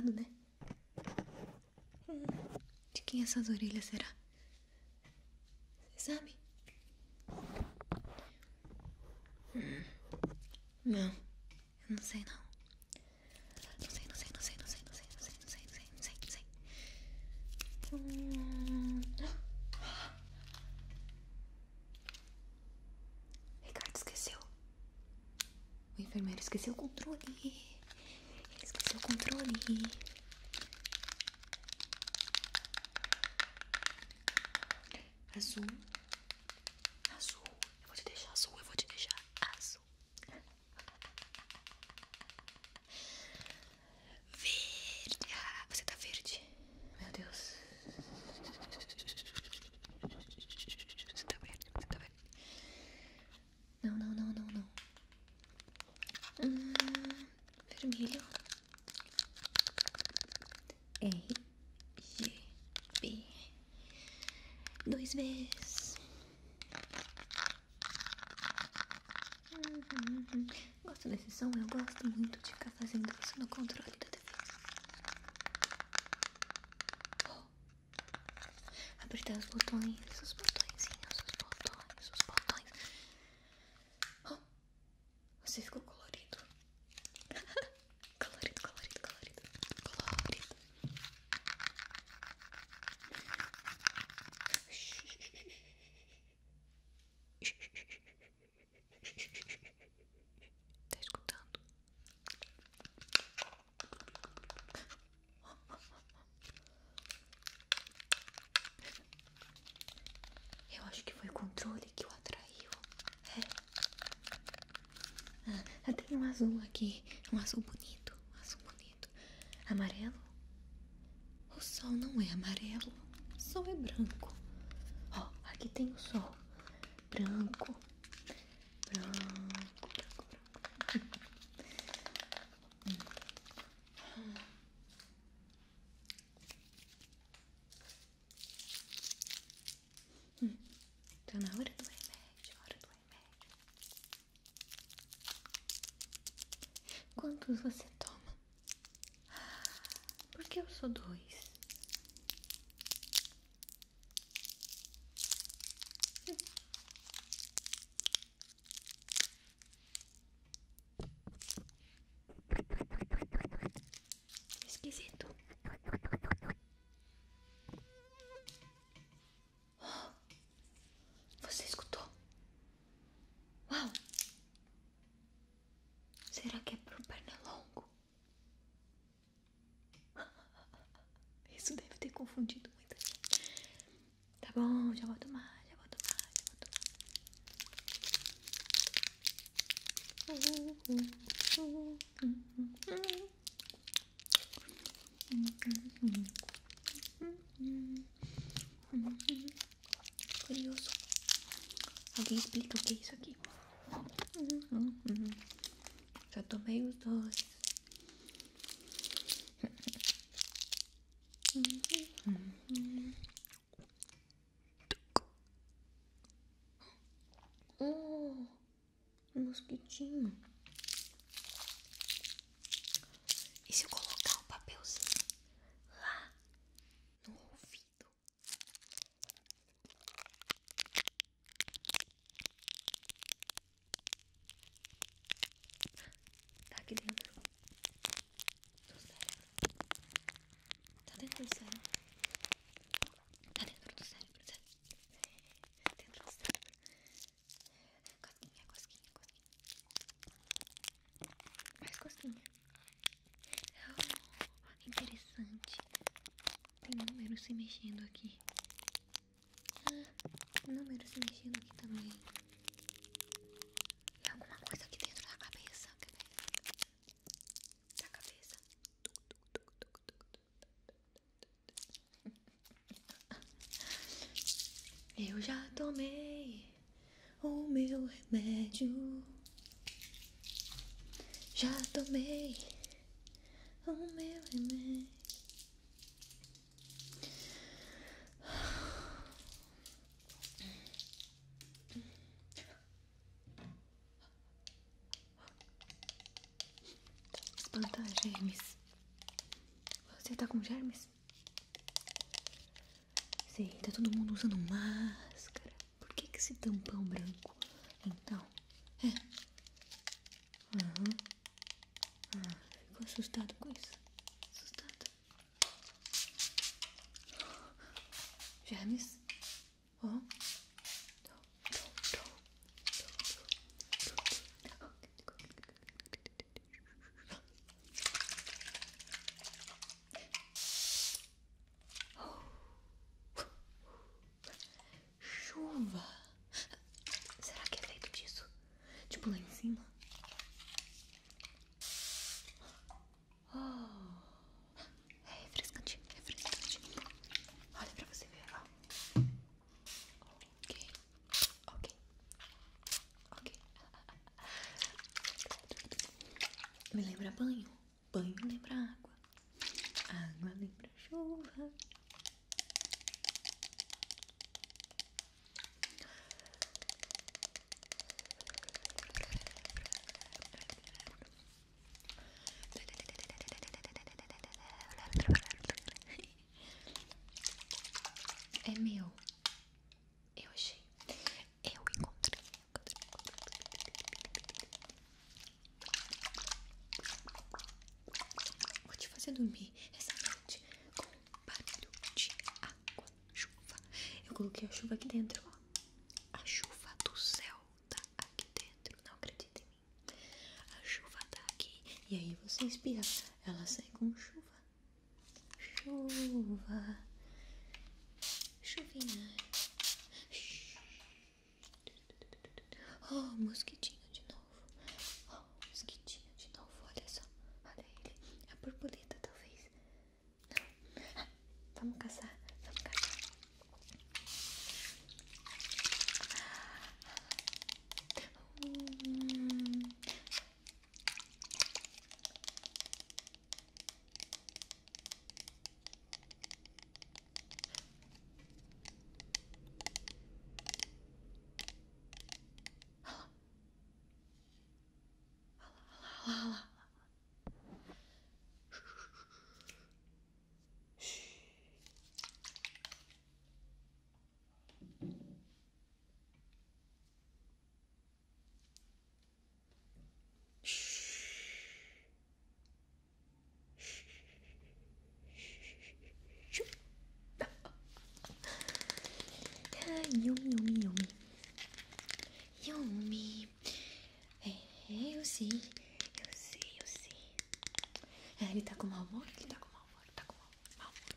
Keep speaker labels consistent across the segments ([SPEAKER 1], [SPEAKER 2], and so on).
[SPEAKER 1] complicado, né? De quem essas orelhas será? Você sabe? Não, eu não sei não. Não sei. Ricardo esqueceu. O enfermeiro esqueceu o controle. Ele esqueceu o controle. Azul. Azul. Eu vou te deixar azul. Azul. Verde. Ah, você tá verde. Meu Deus. Você tá verde. Não. Vermelho. R, G, B. 2 vezes. Gosto desse som, eu gosto muito de ficar fazendo isso no controle da TV. Apertar os botões. Oh, você ficou colorido. Colorido. Tá escutando? Eu acho que foi o controle que o atraiu. Eu tenho um azul aqui. Um azul bonito. Amarelo? O sol não é amarelo. O sol é branco. Ó, aqui tem o sol. Branco. Tá na hora do remédio. Quantos você toma? Por que eu sou 2? Esquisito. Você escutou? Uau! Será que é pro Pernilongo? Isso deve ter confundido muita gente. Tá bom, já vou tomar. Curioso. Alguém explica o que é isso aqui? Já tomei os 2. Oh, um mosquitinho. E se eu colocar um papelzinho lá no ouvido? Tá aqui dentro do cérebro. Tá dentro do cérebro. Dentro do cérebro. Cosquinha. Mais cosquinha. Oh, interessante. Tem números se mexendo aqui. Números se mexendo aqui também. E alguma coisa aqui dentro da cabeça. Eu já tomei o meu remédio. Já tomei o meu remédio. Espantar germes. tá com germes? Sei, tá todo mundo usando máscara. Por que esse tampão branco? Então, Aham. Ficou assustado com isso? Assustado. Germes? Ó. Chuva. Será que é feito disso? Tipo lá em cima? É refrescante, refrescante. Olha pra você ver, ó. Ok. Me lembra banho. Banho lembra água. Água lembra chuva. É meu. Eu achei. Eu encontrei. Vou te fazer dormir essa noite com barulho de água, chuva. Eu coloquei a chuva aqui dentro, ó. A chuva do céu tá aqui dentro. Não acredita em mim. A chuva tá aqui. E aí você espirra. Ela sai com chuva. Chuva. Chuvinha. Oh, mosquitinho de novo. Oh, mosquitinho de novo. Olha só. Olha ele. A borboleta, talvez. Não. Vamos caçar. Vamos caçar. Olha lá. Ai, Yumi, Yumi, Yumi. Yumi. Eu sei. Eu sei, eu sei. Ele tá com mau humor? Ele tá com mau humor? Tá com mau humor.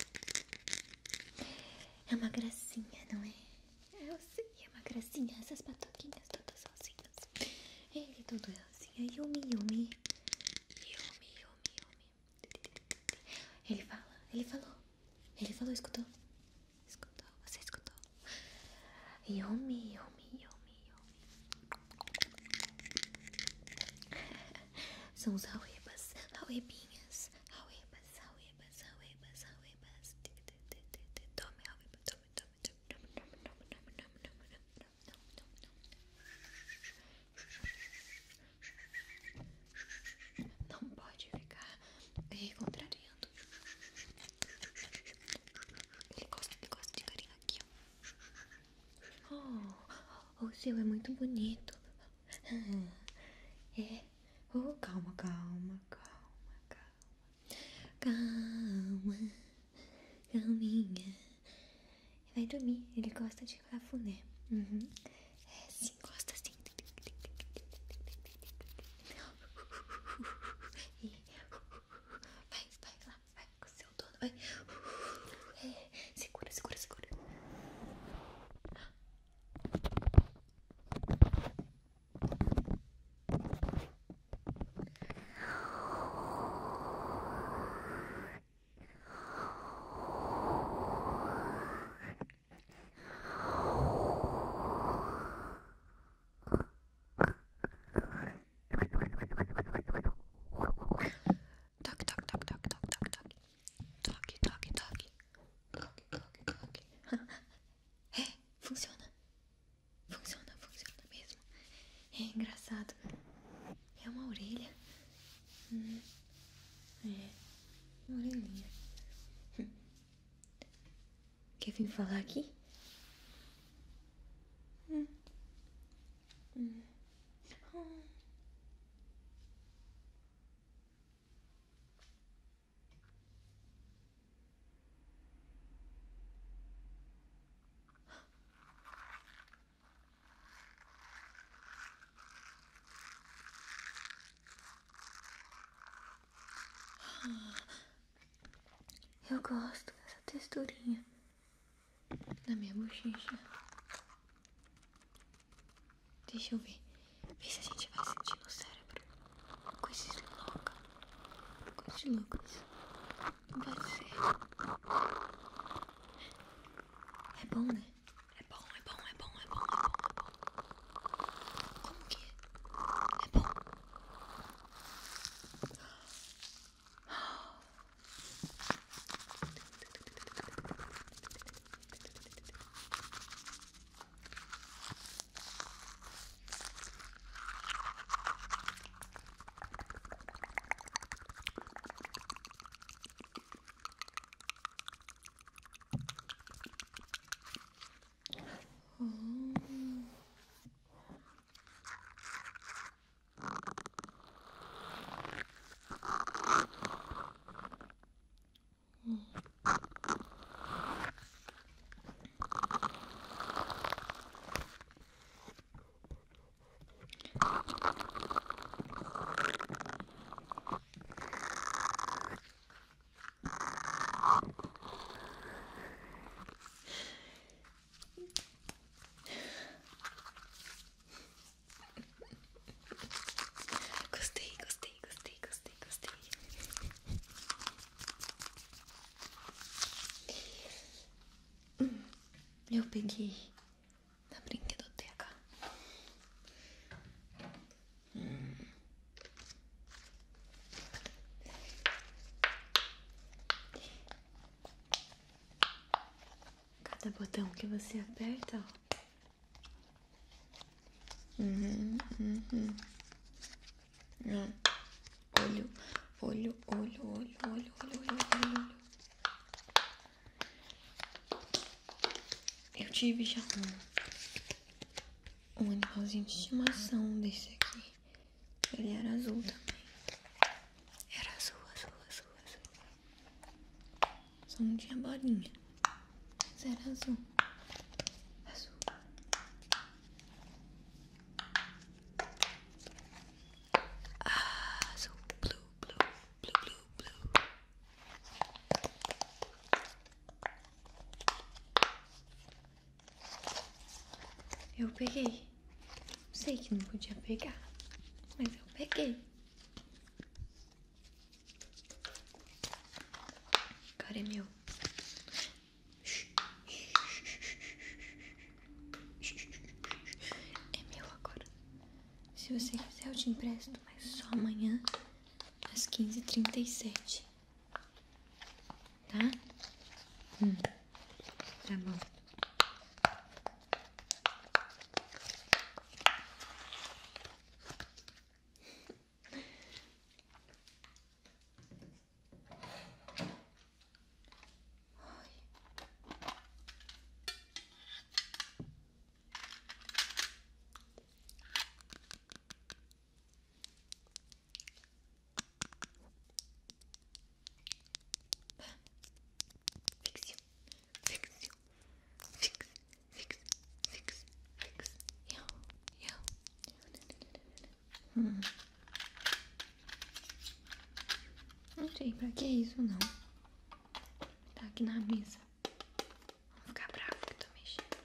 [SPEAKER 1] É uma gracinha, não é? Eu sei, é uma gracinha. Essas batoquinhas todas sozinhas. Ele todo assim. Yumi, Yumi. Yumi, Yumi, Yumi. Ele falou, escutou? Escutou, você escutou? Yumi, Yumi, Yumi, Yumi. São os auebas, auebinhas, auebas, auebas, auebas, auebas. Tome, aueba, tome, tome, tome, não pode ficar contrariando. Ele gosta de carinho aqui, ó. Oh, o seu é muito bonito. É. Oh, calma, calma, calma, calma. Calma, calminha. Vai dormir. Ele gosta de cafuné. É, sim, gosta sim. E vai lá, vai com o seu dono, vai. É, segura, segura, segura. Toque, toque, toque, toque, toque, toque, toque. Toque, toque, toque. Toque, toque, toque. É, funciona. Funciona, funciona mesmo. É engraçado. É uma orelha. É, uma orelhinha. vir falar aqui? Eu gosto dessa texturinha na minha bochecha. Deixa eu ver. Vê se a gente vai sentir no cérebro. Coisa de louca. Coisa de louca isso. Não pode ser. É bom, né? É bom. Como que é? É bom. Gostei. Eu peguei na brinquedoteca. Cada botão que você aperta, ó. Olho. Eu tive já um animalzinho de estimação desse aqui. Ele era azul também. Era azul. Só não tinha bolinha. Mas era azul. Azul, blue. Eu peguei. Sei que não podia pegar, mas eu peguei. Agora é meu. É meu agora. Se você quiser, eu te empresto, mas só amanhã, às 15h37. Tá? Tá bom. Não sei pra que isso, não. Tá aqui na mesa. Vou ficar bravo que eu tô mexendo.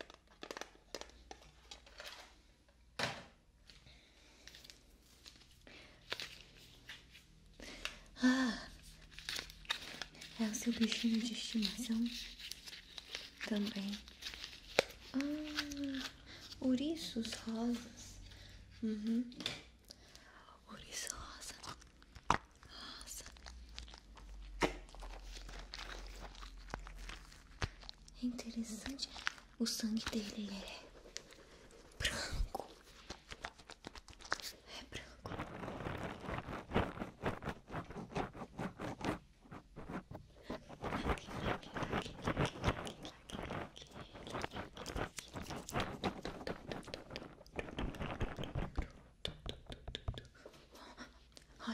[SPEAKER 1] É o seu bichinho de estimação? Também. Ouriços rosas. Ouriço rosa. É interessante. O sangue dele é branco. É branco.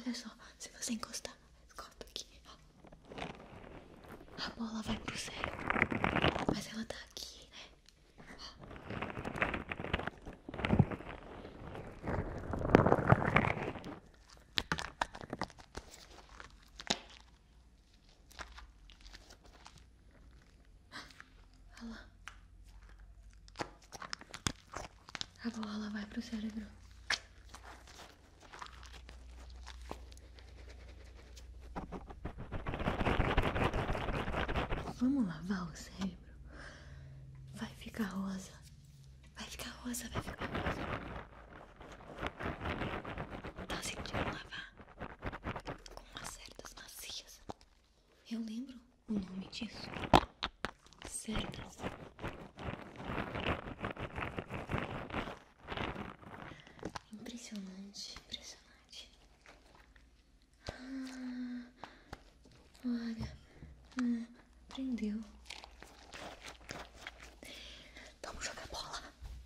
[SPEAKER 1] olha só, se você encostar, encosta aqui, ó. A bola vai pro cérebro, mas ela tá aqui, né? Olha lá. A bola vai pro cérebro. Vamos lavar o cérebro. Vai ficar rosa. Vai ficar rosa, vai ficar rosa. Tá sentindo lavar? Com umas cerdas macias. Eu lembro o nome disso. Cerdas. Impressionante, impressionante. Olha, prendeu. Vamos jogar bola.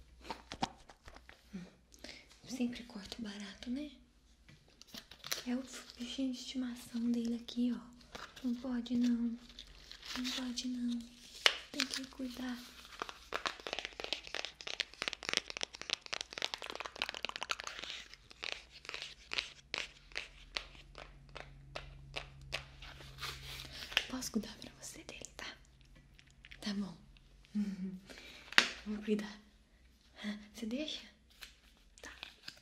[SPEAKER 1] Sempre corto barato, né? É o bichinho de estimação dele aqui, ó. Não pode não. Não pode não. Tem que cuidar. Posso cuidar pra você dele, tá? Tá bom. Vamos cuidar. Você deixa? Tá.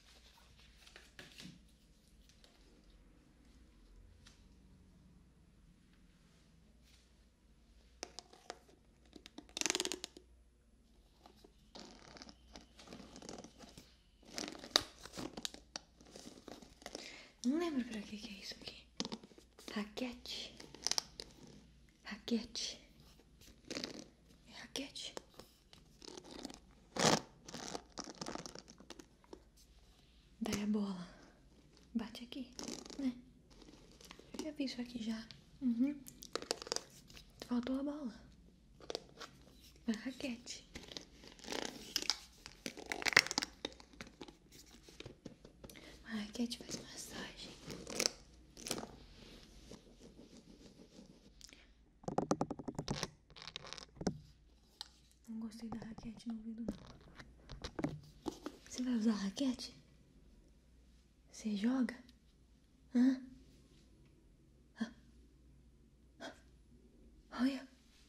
[SPEAKER 1] Não lembro pra que é isso aqui. Raquete. Raquete. É raquete? Daí a bola. Bate aqui, né? Eu já vi isso aqui já. Faltou a bola. A raquete. A raquete faz massagem. Não gostei da raquete no ouvido, não. Você vai usar a raquete? Você joga? Hã? Olha.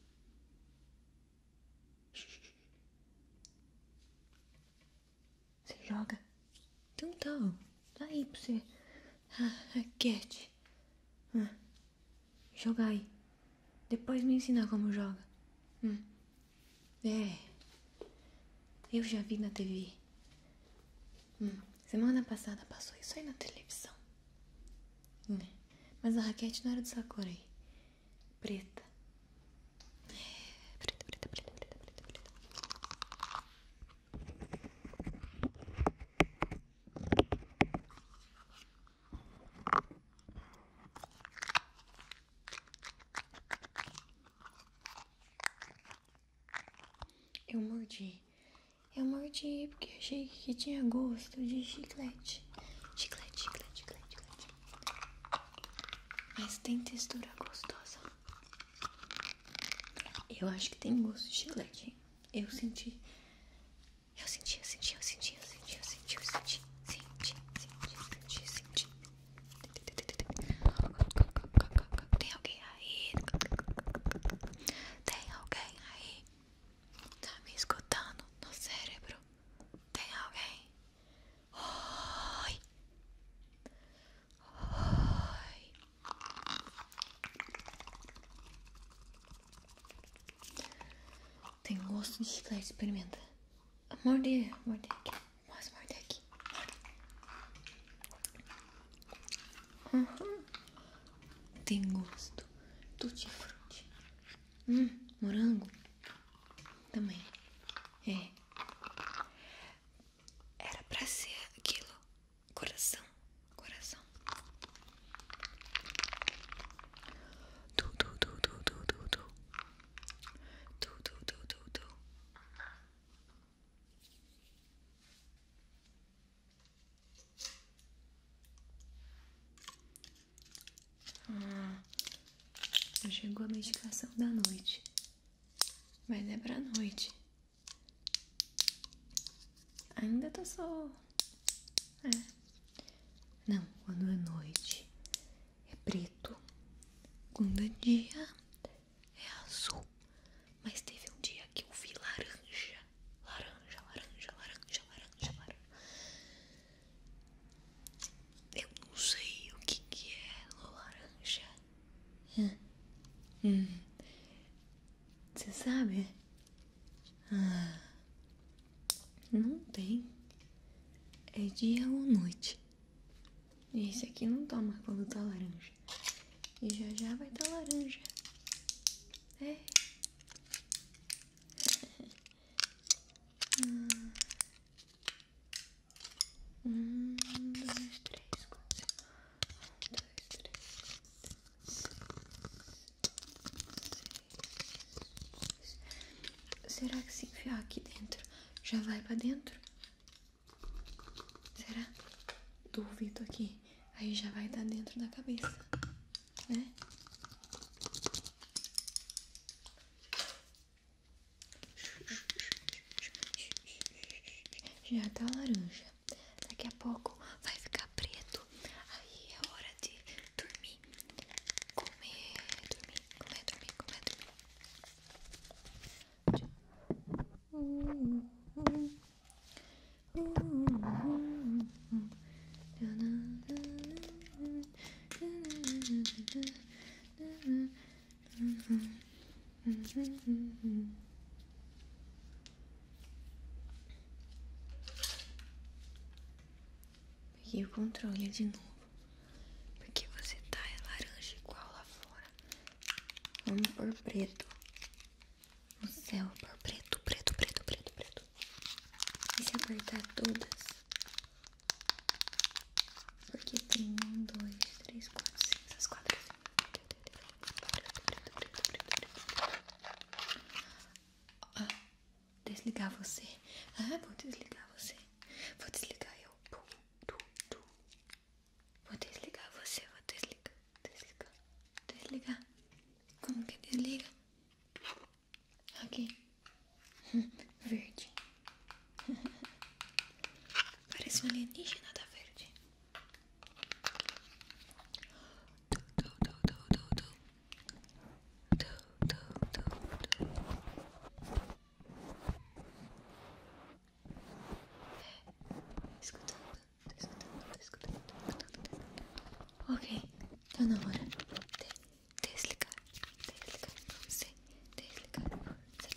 [SPEAKER 1] Você joga? Então tá, tá aí pra você. Raquete. Jogar aí. Depois me ensinar como joga. Eu já vi na TV. Semana passada passou isso aí na televisão. Mas a raquete não era do Sakurai. Preta. Preta, preta, preta, preta, preta, preta. Eu mordi. Eu mordi porque achei que tinha gosto de chiclete. Chiclete, chiclete, chiclete, chiclete. Mas tem textura gostosa. Eu acho que tem gosto de chiclete, hein? Eu senti. Eu senti, eu senti, eu senti, eu senti, eu senti, eu senti. Senti, senti. Tem alguém aí? Tem alguém aí? Tá me escutando no cérebro? Tem alguém? Oi. Oi. Tem gosto de chiclete, experimenta. Morder, morder aqui. Posso morder aqui? Tem gosto. Tutti-frutti. Morango. Também. É. Era pra ser aquilo. Coração. Coração. Tu, tu, tu, tu, tu, tu, tu. Tu, tu, tu, tu, tu. chegou a medicação da noite. Mas é pra noite. Ainda tô só... Não, quando é noite é preto. Quando é dia é azul. Mas teve um dia que eu vi laranja. Laranja, laranja, laranja, laranja, laranja. Eu não sei o que é laranja. Você sabe? Não tem. É dia ou noite. E esse aqui não toma quando tá laranja. E já já vai tá laranja. É. Dois, três, quatro. Um, dois, três, seis. Será que se enfiar aqui dentro já vai pra dentro? Será? Duvido aqui. Aí já vai estar dentro da cabeça, né? Já tá laranja. Daqui a pouco vai ficar preto. Aí é hora de dormir. Comer, dormir, comer, dormir, comer, dormir. Peguei o controle de novo. Porque você tá laranja igual lá fora. Vamos por preto. No céu, por preto, preto, preto, preto, preto. E se apertar todas? Porque tem 1, 2, 3, 4, 5, essas 4 assim. Desligar você. Vou desligar você. Vou desligar eu. Vou desligar você. Vou desligar. Desligar. Desligar. Como que desliga? Aqui. Verde. Parece um alienígena da verde. Escutando. Ok, tá na hora de desligar. Desligar você. Desligar você.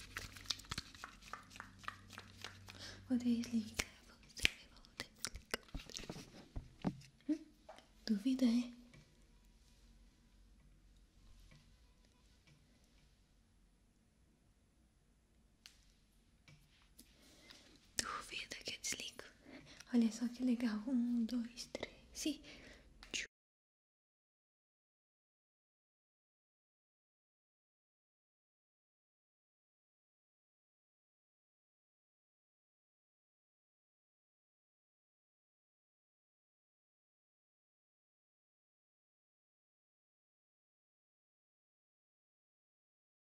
[SPEAKER 1] Vou desligar você. Vou desligar. Duvida, é? Duvida que eu desligo. Olha só que legal. 1, 2, 3 e...